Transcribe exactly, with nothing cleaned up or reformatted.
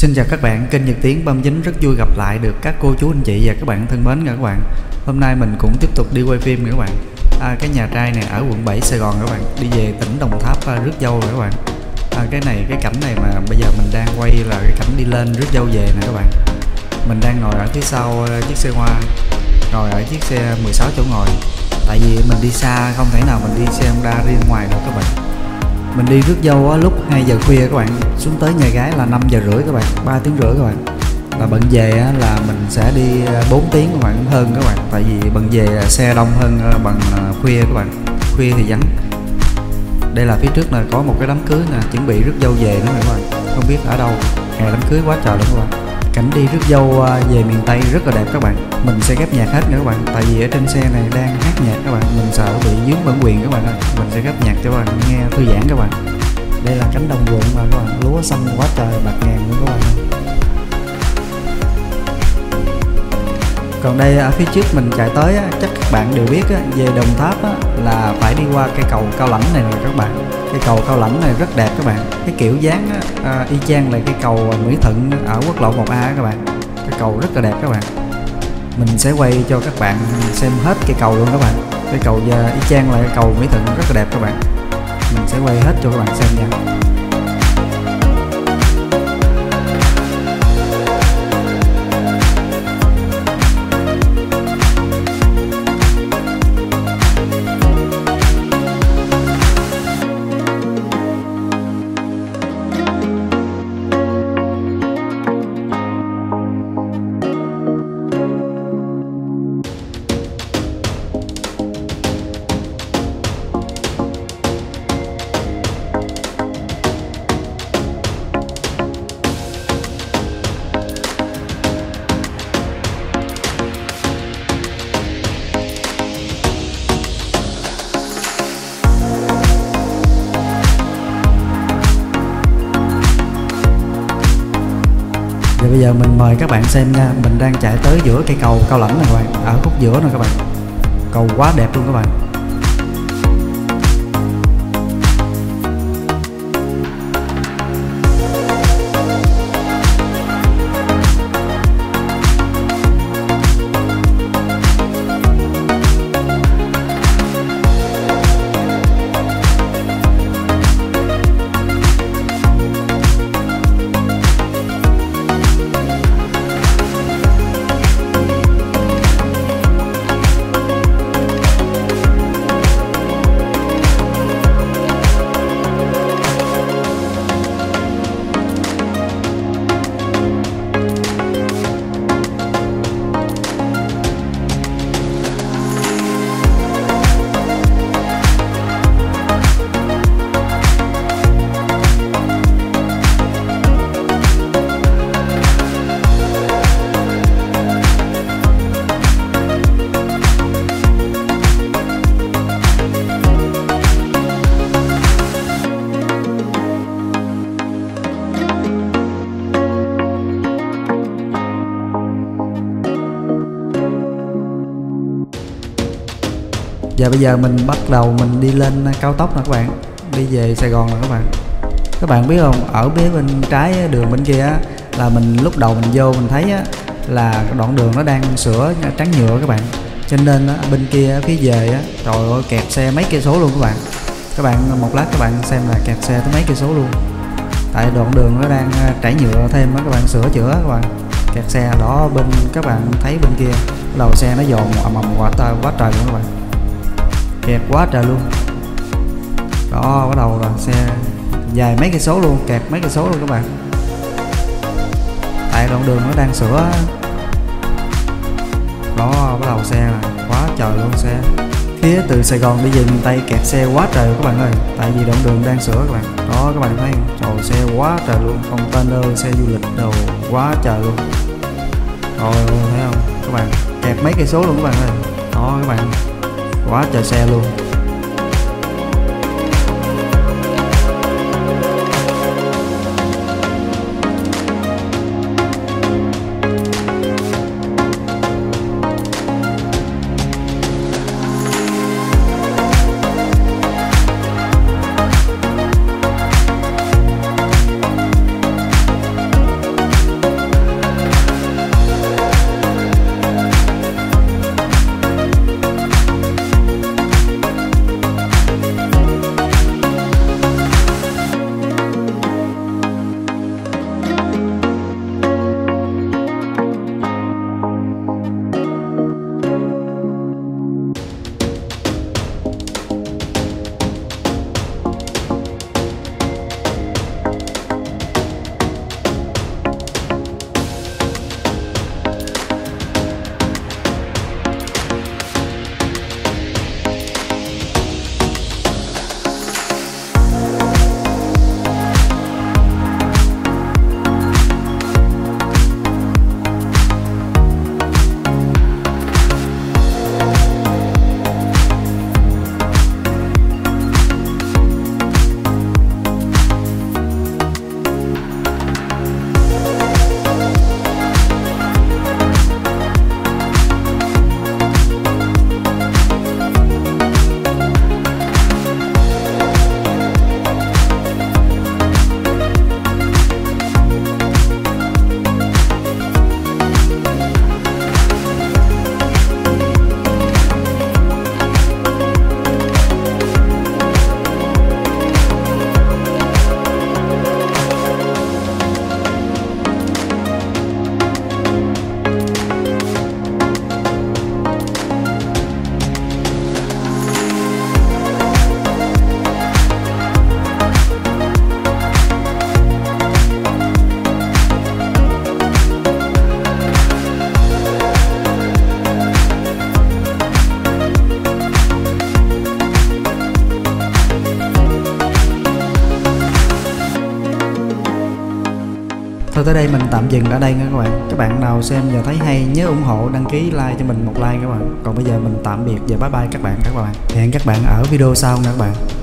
Xin chào các bạn, kênh Nhật Tiến ba chín rất vui gặp lại được các cô chú anh chị và các bạn thân mến nha các bạn. Hôm nay mình cũng tiếp tục đi quay phim nha các bạn. À, cái nhà trai này ở quận bảy Sài Gòn các bạn, đi về tỉnh Đồng Tháp à, rước dâu rồi các bạn. À, cái này cái cảnh này mà bây giờ mình đang quay là cái cảnh đi lên rước dâu về nè các bạn. Mình đang ngồi ở phía sau chiếc xe hoa, ngồi ở chiếc xe mười sáu chỗ ngồi. Tại vì mình đi xa không thể nào mình đi xe Honda riêng ngoài được các bạn. Mình đi rước dâu lúc hai giờ khuya các bạn, xuống tới nhà gái là năm giờ rưỡi các bạn, ba tiếng rưỡi các bạn. Là bận về là mình sẽ đi bốn tiếng các bạn, hơn các bạn. Tại vì bận về xe đông hơn bằng khuya các bạn, khuya thì vắng. Đây là phía trước là có một cái đám cưới nè, chuẩn bị rước dâu về nữa các bạn. Không biết ở đâu, hè đám cưới quá trời luôn các bạn. Cảnh đi rước dâu về miền Tây rất là đẹp các bạn. Mình sẽ ghép nhạc hết nữa các bạn. Tại vì ở trên xe này đang hát nhạc các bạn, mình sợ bị dướng bản quyền các bạn ơi. Mình sẽ ghép nhạc cho các bạn nghe thư giãn các bạn. Đây là cánh đồng ruộng mà các bạn, lúa xanh quá trời bạc ngàn luôn các bạn. Còn đây ở phía trước mình chạy tới chắc các bạn đều biết về Đồng Tháp là phải đi qua cây cầu Cao Lãnh này nè các bạn. Cây cầu Cao Lãnh này rất đẹp các bạn. Cái kiểu dáng à, y chang là cái cầu Mỹ Thuận ở quốc lộ một A các bạn. Cái cầu rất là đẹp các bạn. Mình sẽ quay cho các bạn xem hết cây cầu luôn các bạn. Cái cầu y chang là cái cầu Mỹ Thuận rất là đẹp các bạn. Mình sẽ quay hết cho các bạn xem nha. Và bây giờ mình mời các bạn xem nha. Mình đang chạy tới giữa cây cầu Cao Lãnh này các bạn, ở khúc giữa này các bạn. Cầu quá đẹp luôn các bạn. Và bây giờ mình bắt đầu mình đi lên cao tốc nè các bạn, đi về Sài Gòn nè các bạn. Các bạn biết không, ở phía bên trái đường bên kia á, là mình lúc đầu mình vô mình thấy á, là đoạn đường nó đang sửa trắng nhựa các bạn. Cho nên á, bên kia phía về á, trời ơi kẹt xe mấy cây số luôn các bạn. Các bạn một lát các bạn xem là kẹt xe tới mấy cây số luôn. Tại đoạn đường nó đang trải nhựa thêm á các bạn, sửa chữa các bạn. Kẹt xe đó, bên các bạn thấy bên kia đầu xe nó dồn ầm ầm quá trời quá trời luôn các bạn. Kẹt quá trời luôn. Đó, bắt đầu là xe dài mấy cây số luôn, kẹt mấy cây số luôn các bạn. Tại đoạn đường nó đang sửa. Đó, bắt đầu xe này, quá trời luôn xe. Phía từ Sài Gòn đi về miền Tây kẹt xe quá trời các bạn ơi. Tại vì đoạn đường đang sửa các bạn. Đó, các bạn thấy không? Trời, xe quá trời luôn, container, xe du lịch đồ quá trời luôn. Rồi, thấy không? Các bạn, kẹt mấy cây số luôn các bạn ơi. Đó các bạn, quá trời xe luôn. Thôi tới đây mình tạm dừng ở đây nha các bạn. Các bạn nào xem và thấy hay nhớ ủng hộ, đăng ký, like cho mình một like các bạn. Còn bây giờ mình tạm biệt và bye bye các bạn các bạn. Hẹn các bạn ở video sau nha các bạn.